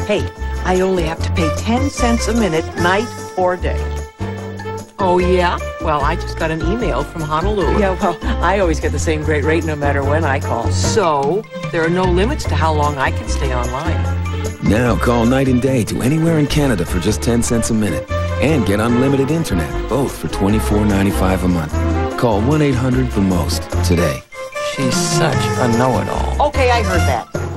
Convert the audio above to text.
Hey, I only have to pay 10 cents a minute, night or day. Oh, yeah? Well, I just got an email from Honolulu. Yeah, well, I always get the same great rate no matter when I call. So, there are no limits to how long I can stay online. Now call night and day to anywhere in Canada for just 10 cents a minute. And get unlimited internet, both for $24.95 a month. Call 1-800-THE-MOST today. She's such a know-it-all. Okay, I heard that.